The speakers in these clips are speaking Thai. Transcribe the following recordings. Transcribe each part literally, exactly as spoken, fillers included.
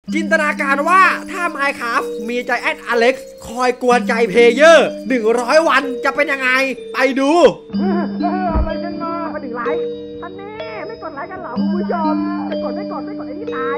จินตนาการว่าถ้า Minecraft มีใจแอนอเล็กซ์คอยกวนใจเพลเยอร์หนึ่งร้อยวันจะเป็นยังไงไปดูอะไรกันมาไปถึงไลค์ท่านแน่ไม่กดไลค์กันเหรอคุณผู้ชมไม่กดไม่กดไม่กดไอ้นี่ตาย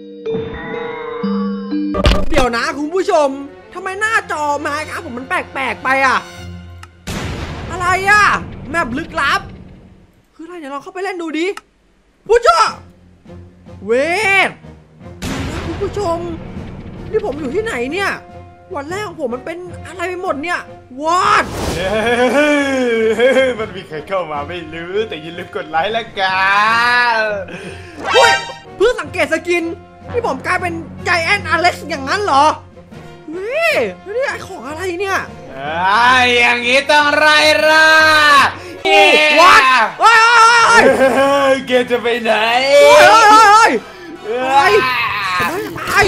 เดี๋ยวนะคุณผู้ชมทำไมหน้าจอ Minecraft ผมมันแปลกๆไปอะอะไรอะแมปลึกลับคืออะไรเดี๋ยวเราเข้าไปเล่นดูดิผู้ชมเวทคุณผู้ชมนี่ผมอยู่ที่ไหนเนี่ยวันแรกของผมมันเป็นอะไรไปหมดเนี่ยวอดมันมีใครเข้ามาไม่รู้แต่อย่าลืมกดไลค์แล้วกันเฮ้ยเพิ่งสังเกตสกินที่ผมกลายเป็นใจแอนอเล็กซ์อย่างนั้นเหรอเฮ้ยนี่ไอของอะไรเนี่ยอย่างนี้ต้องไรล่ะวัดเฮ้ยเกจะไปไหนเฮ้ยเฮ้ยเฮ้ยไอ้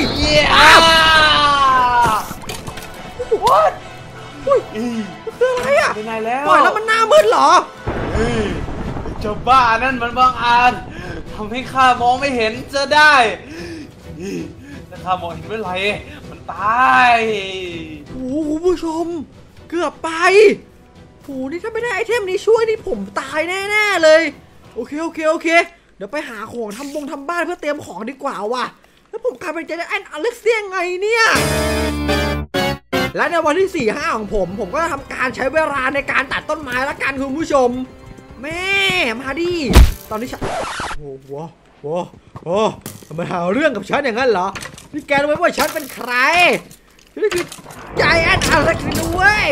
วัดอุ้ยคืออะไรอ่ะไปไหนแล้วปล่อยแล้วมันหน้ามืดเหรอเจ้าบ้านั่นมันบังอาจทำให้ข้ามองไม่เห็นจะได้ถ้าข้ามองเห็นเมื่อไหร่มันตายโอ้โหผู้ชมเกือบไปโหนี่ถ้าไม่ได้ไอเทมนี้ช่วยนี่ผมตายแน่ๆเลยโอเคโอเคโอเคเดี๋ยวไปหาของทำบงทำบ้านเพื่อเตรียมของดีกว่าว่ะแล้วผมกลายเป็นใจแอนอเล็กซ์ยังไงเนี่ยและในวันที่สี่ห้าของผมผมก็จะทำการใช้เวลาในการตัดต้นไม้ละกันคุณผู้ชมแม่มาดิตอนนี้ฉันโอ้โหโอ้โหมาหาเรื่องกับฉันอย่างนั้นเหรอนี่แกรู้ไหมว่าฉันเป็นใครนี่คือใจแอนอเล็กซ์ด้วย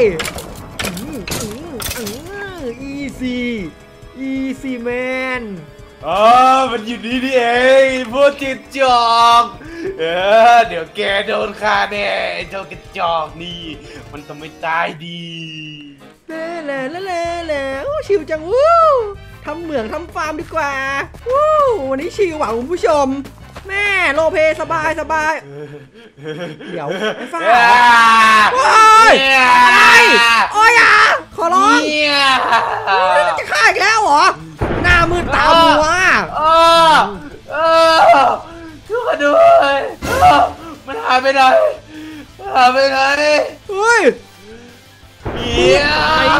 อีซี่อีซี่แมนอ๋อมันอยู่นี่นี่เองพวกจิตจอกเออเดี๋ยวแกโดนฆ่าแน่ไอ้เจ้ากระจอกนี่มันต้องไม่ตายดีเล่เล่เล่เล่เล่โอ้ชิวจังวู้ทำเหมืองทำฟาร์มดีกว่าวู้วันนี้ชิวหวังคุณผู้ชมแม่โลเพสบายสบายเดี๋ยวไอ้ฟ้าโอ้ยอะไรโอ้ยอ่ะขอร้องจะฆ่าอีกแล้วเหรอหน้ามืดตามัวเออเออช่วยด้วยมันหายไปไหนหายไปไหนเฮ้ยเฮียไอ้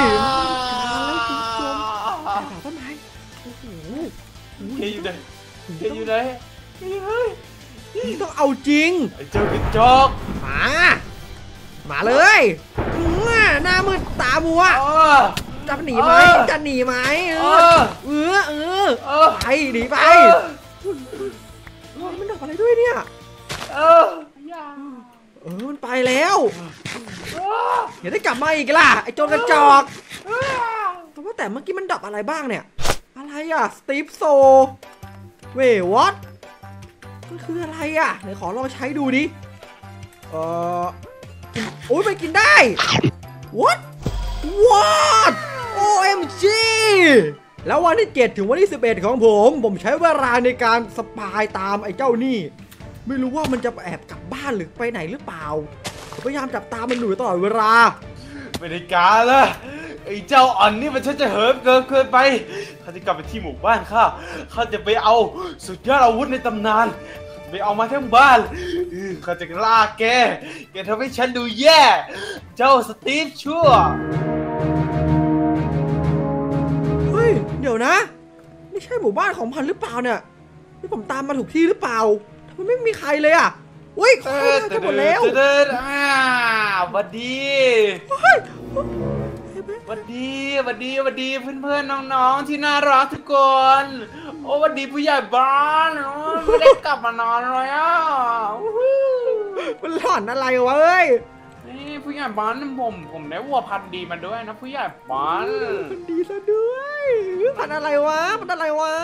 ต้นไม้โอ้โหแกอยู่ไหนแกอยู่ไหนนี่ต้องเอาจริงไอ้เจ้ากระจอกมามาเลยหน้ามืดตามัวจะหนีไหมจะหนีไหมเออเออเออไปหนีไปมันดอกอะไรด้วยเนี่ยเออเออมันไปแล้วอย่าได้กลับมาอีกล่ะไอ้โจรกระจอกแต่ว่าแต่เมื่อกี้มันดับอะไรบ้างเนี่ยอะไรอ่ะสตีฟโซเว้ยวอตมันคืออะไรอ่ะไหนขอลองใช้ดูดิเออโอ้ยไปกินได้ what what โอ เอ็ม จี แล้ววันที่เจ็ดถึงวันที่สิบเอ็ดของผมผมใช้เวลาในการสปายตามไอ้เจ้านี่ไม่รู้ว่ามันจะแอบกลับบ้านหรือไปไหนหรือเปล่าพยายามจับตามมันอยู่ตลอดเวลาไม่ได้การละไอ้เจ้าอ่อนนี่มันชักจะเหิมเกินเกินไปเขาจะกลับไปที่หมู่บ้านข้าเขาจะไปเอาสุดยอดอาวุธในตำนานไปเอามาทั้งบ้านเขาจะล่าแกแกทำให้ฉันดูแย่เจ้าสตีฟชั่วเฮ้ยเดี๋ยวนะนี่ใช่หมู่บ้านของพันหรือเปล่าเนี่ยนี่ผมตามมาถูกที่หรือเปล่าทำไมไม่มีใครเลยอ่ะอุ้ยเขาจะหมดแล้ววัสดีวัสดีวัสดีวัสดีเพื่อนๆน้องๆที่น่ารักทุกคนโอ้วัสดีผู้ใหญ่บ้านไม่ได้กลับมานอนเลยอ่ะมันหลอนอะไรวะเอ้ยนี่ผู้ใหญ่บ้านผมผมได้วัวพันธุ์ดีมาด้วยนะผู้ใหญ่บ้านพันธุ์ดีซะด้วยพันธุ์อะไรวะพันธุ์อะไรวะ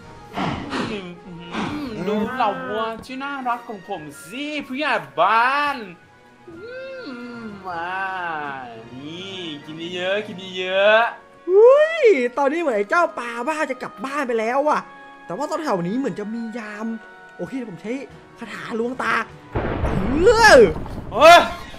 ดูเหล่าวัวที่น่ารักของผมสิผู้ใหญ่บ้านมานี่กินเยอะกินเยอะอุ้ยตอนนี้เหมือนไอ้เจ้าปลาบ้าจะกลับบ้านไปแล้วว่ะแต่ว่าตอนแถวนี้เหมือนจะมียามโอเคผมใช้คาถาลวงตาเออเฮ้ย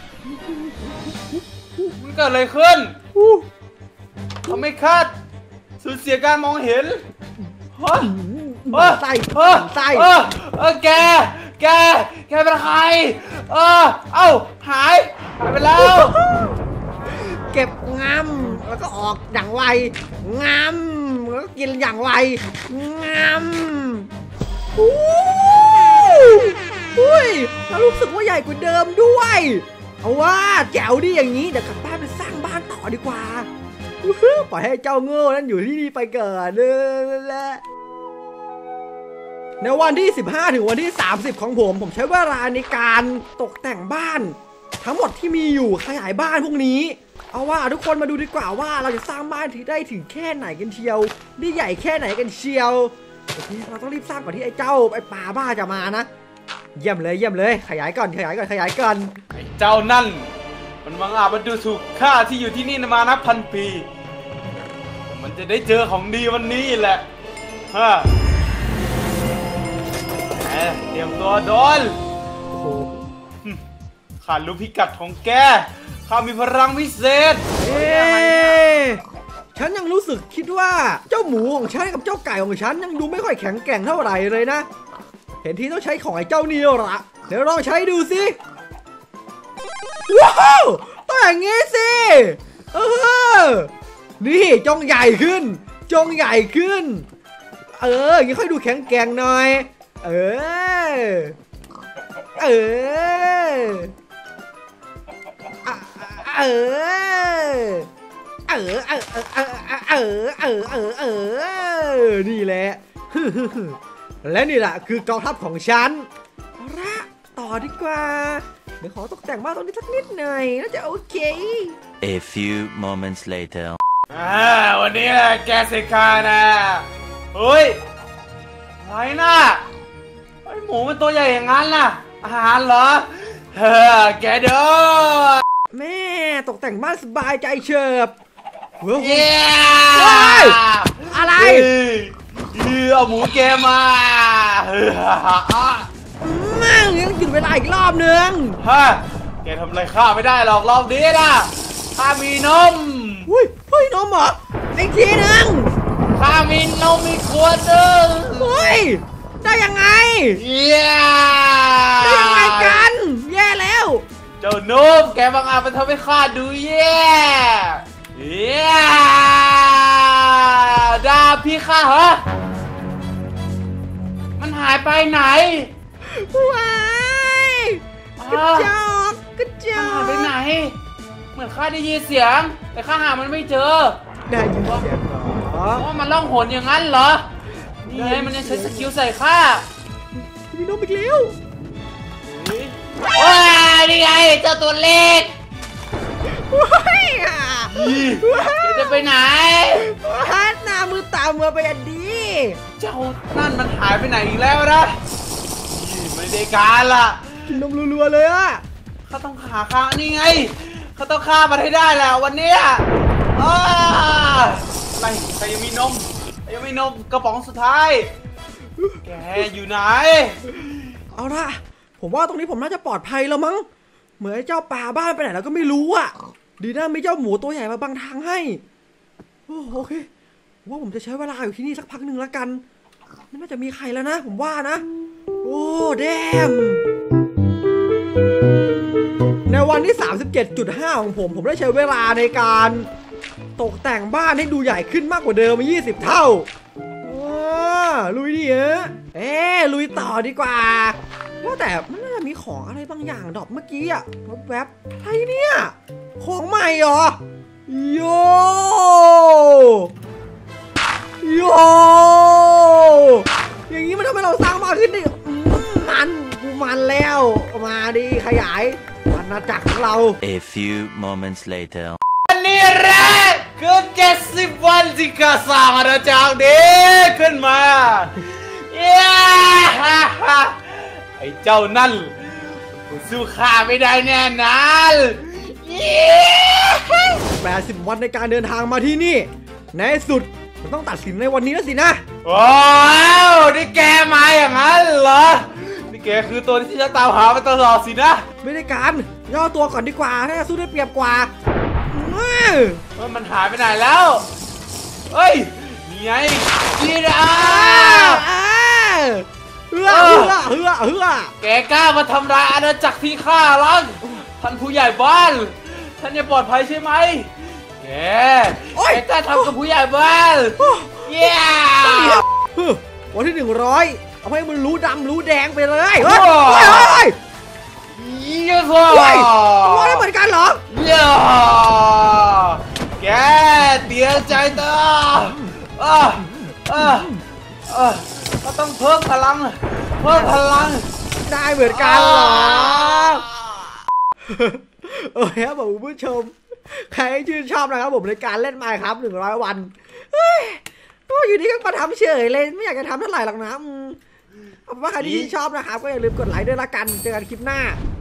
มันเกิดอะไรขึ้นทำไมคาดสูญเสียการมองเห็นฮะใส่ใส่ใส่เออแกแกแกเป็นใครเออเอ้าหายหายไปแล้วเก็บงำแล้วก็ออกอย่างไวงำแล้วก็กินอย่างไวงำอู้อุ้ยแล้วรู้สึกว่าใหญ่กว่าเดิมด้วยเอาว่าแจ๋วดิอย่างนี้เดี๋ยวกลับบ้านไปสร้างบ้านต่อดีกว่าปล่อยให้เจ้าโง่นั้นอยู่ที่นี่ไปเกิดเลยแหละในวันที่สิบห้าถึงวันที่สามสิบของผมผมใช้เวลาในการตกแต่งบ้านทั้งหมดที่มีอยู่ขยายบ้านพวกนี้เอาว่าทุกคนมาดูดีกว่าว่าเราจะสร้างบ้านที่ได้ถึงแค่ไหนกันเชียวได้ใหญ่แค่ไหนกันเชียวเราต้องรีบสร้างก่อนที่ไอ้เจ้าไอ้ป่าบ้าจะมานะเยี่ยมเลยเยี่ยมเลยขยายก่อนขยายก่อนขยายก่อนไอ้เจ้านั่นมันบังอาจมันดูถูกข้าที่อยู่ที่นี่มานับพันปีมันจะได้เจอของดีวันนี้แหละฮะเตรียมตัวโดนโอ้โหข้ารู้พิกัดของแกข้ามีพลังพิเศษเอ๊ะฉันยังรู้สึกคิดว่าเจ้าหมูของฉันกับเจ้าไก่ของฉันยังดูไม่ค่อยแข็งแกร่งเท่าไหร่เลยนะเห็นทีต้องใช้ของไอ้เจ้านี่ละเดี๋ยวลองใช้ดูสิว้าวต้องอย่างงี้สิเออนี่จงใหญ่ขึ้นจงใหญ่ขึ้นเอออย่างนี้ค่อยดูแข็งแกร่งหน่อยเออเออเออเออเออเออเออเออเออเออเออนี่แหละและนี่แหละคือกองทัพของฉันเอาละต่อดีกว่าเดี๋ยวขอตกแต่งบ้านตรงนี้สักนิดหน่อยน่าจะโอเค A few moments later อ่าวันนี้แกเซคานะเฮ้ยอะไรนะไอหมูมันตัวใหญ่อย่างนั้นล่ะอาหารเหรอเฮ้อแกเด้อแม่ตกแต่งบ้านสบายใจเฉิบเฮ้ยอะไรเอาหมูแกมามั่งยังกินเวลาอีกรอบนึงฮะแกทำอะไรข้าไม่ได้หรอกรอบนี้นะข้ามีนมอุ้ยเฮ้ยนมเหรออีกทีนึงข้ามีนมมีขวดนึงเฮ้ยได้ยังไงเย้ได้ยังไงกันแย่แล้วเจ้านุ่มแกบังอาจมาทำให้ข้าดูแย่เย้ด่าพี่ข้าเหรอมันหายไปไหนว้ายกระจอกกระจอกมันหายไปไหนเหมือนข้าได้ยินเสียงแต่ข้าหามันไม่เจอได้ยินเสียงเหรอว่ามันล่องหนอย่างนั้นเหรอนี่ไงมันยังใช้สกิลใส่ข้ามีนมอีกแล้วว้านี่ไงเจ้าตัวเล็กว้ายจะไปไหนฮัทหน้ามือตามือไปอันดีเจ้านั่นมันหายไปไหนอีกแล้วนะไม่ได้การล่ะกินนมรัวๆเลยอะเขาต้องหาข้านี่ไงเขาต้องฆ่ามันให้ได้แล้ววันนี้อะไรใครยังมีนมยังมีนมกระป๋องสุดท้ายแกอยู่ไหนเอาล่ะผมว่าตรงนี้ผมน่าจะปลอดภัยแล้วมั้งเหมือนเจ้าป่าบ้านไปไหนแล้วก็ไม่รู้อ่ะดีนะมีเจ้าหมูตัวใหญ่มาบังทางให้โอเคว่าผมจะใช้เวลาอยู่ที่นี่สักพักหนึ่งแล้วกันไม่น่าจะมีใครแล้วนะผมว่านะโอ้แดมในวันที่ สามสิบเจ็ดจุดห้า ของผมผมได้ใช้เวลาในการตกแต่งบ้านให้ดูใหญ่ขึ้นมากกว่าเดิมยี่สิบเท่าลุยดิเอ๊ะเอ๊ลุยต่อดีกว่าว่าแต่มันน่าจะมีของอะไรบางอย่างดรอปเมื่อกี้อะแวบๆอะไรเนี่ยของใหม่เหรอโยโยอย่างนี้มันทำให้เราสร้างมากขึ้นดิมันกูมันแล้วมาดิขยายอาณาจักรของเรา A few moments later อันนี้แหละคือเจ็ดสิบวันที่ข้าสร้างอาณาจักรนี้ขึ้นมาเย้ไอ้เจ้านั่นสู้ข้าไม่ได้แน่นอนแปดสิบวันในการเดินทางมาที่นี่ในสุดมันต้องตัดสินในวันนี้แล้วสินะว้าวนี่แกมาอย่างนั้นเหรอนี่แกคือตัวที่จะตามหามาตลอดสินะไม่ได้การย่อตัวก่อนดีกว่าถ้าจะสู้ได้เปรียบกว่าว่ามันหายไปไหนแล้วเฮ้ยนี่ไงกีดาเฮือเฮือเฮือเฮือแกกล้ามาทำลายอาณาจักรที่ข้ารักท่านผู้ใหญ่บ้านท่านยังปลอดภัยใช่ไหมแกแกกล้าทำกับผู้ใหญ่บ้านเย้วันที่หนึ่งร้อยเอาให้มันรู้ดำรู้แดงไปเลยเฮ้ยเฮ้ยเย้เฮ้ยตัวได้เหมือนกันเหรอเย้แกเตียใจเตออ่ะอ่ะอ่ะก็ต้องเพิ่มพลังเพิ่มพลังได้เหมือนกันเหรอโอเคครับผมผู้ชมใครชื่นชอบนะครับผมในการเล่นไมค์ครับหนึ่งร้อยวันเฮ้ยอยู่นี่ก็มาทำเฉยเลยไม่อยากจะทำเท่าไหร่หรอกนะเอาเป็นว่าใครที่ชื่นชอบนะครับก็อย่าลืมกดไลค์ด้วยละกันเจอกันคลิปหน้า